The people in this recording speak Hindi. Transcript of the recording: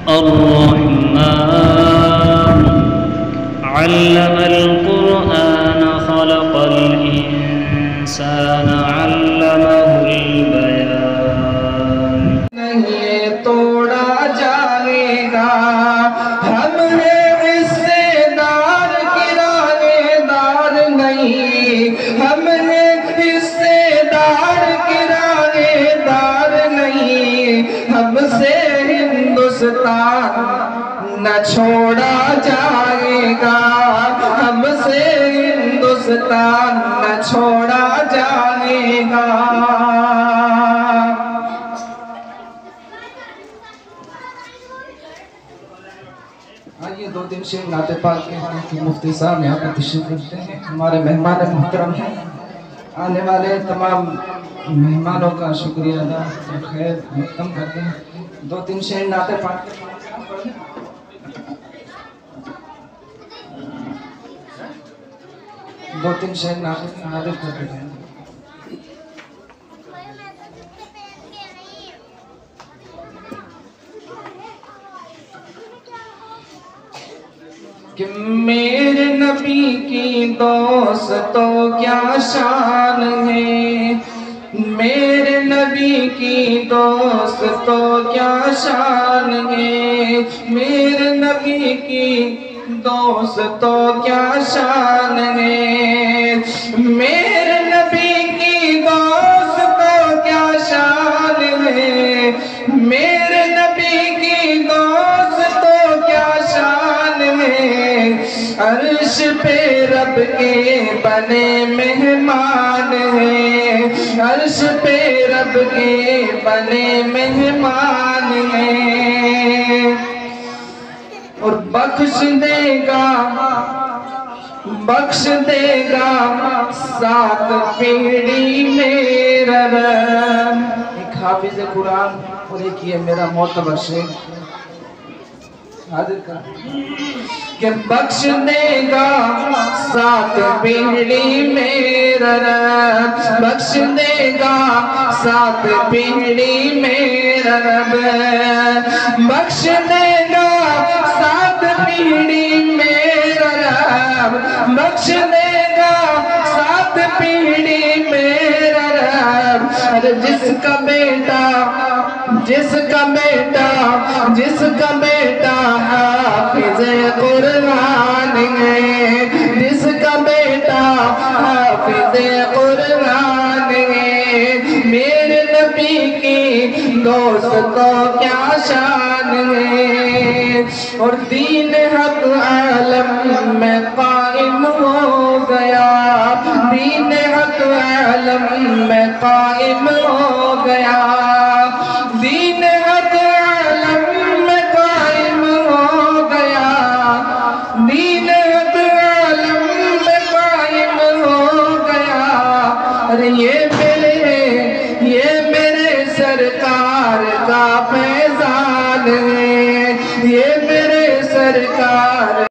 अर्रहमान अल्लमल कुरआन खलक़ल इंसान अल्लमहुल बयान। नहीं तोड़ा जाएगा, हम हैं हिस्सेदार किराएदार नहीं, हम हैं हिस्सेदार किराएदार नहीं, हमसे हिंदुस्तान न छोड़ा जाएगा, हमसे हिंदुस्तान न छोड़ा जाएगा। आइए दो तीन शेर नाते पाक के मुफ्ती साहब यहाँ पर तशरीफ रखते हैं। हमारे मेहमान मुहतरम हैं। आने वाले तमाम मेहमानों का शुक्रिया अदा खैर मुकदम करते हैं। दो तीन शेर नाते पाक दो तीन शेर नाते हाजिर करते हैं। कि मेरे नबी की दोस्तों क्या शान है, मेरे नबी की दोस्तों क्या शान है, मेरे नबी की दोस्तों क्या शान है, मेरे नबी की दोस्तों क्या शान है, मेरे नबी की दोस्तों क्या शान है। अर्श पे रब के बने मेहमान हैं, अर्श पे रब के बने मेहमान हैं। और बख्श देगा सात पीढ़ी मेरा रब। एक हाफिज कुरान और एक ये मेरा मोतबर शेख हाजिर कर कि बख्श देगा सात पीढ़ी मेरा रब, बख्श देगा सात पीढ़ी मेरा रब, बख्श देगा सात पीढ़ी मेरा रब, बख्श देगा सात पीढ़ी मेरा रब। अरे जिसका बेटा हाफिज़ कुरान है, जिसका बेटा हाफिज़ कुरान है, मेरे नबी की दोस्तों क्या शान है। और दीन हक आलम में कायम हो गया, दीन हक आलम में कायम हो गया, दीन हक आलम में कायम हो गया, दीन हक आलम में कायम हो गया। अरे ये मेरे सरकार का फैजान है, ये मेरे सरकार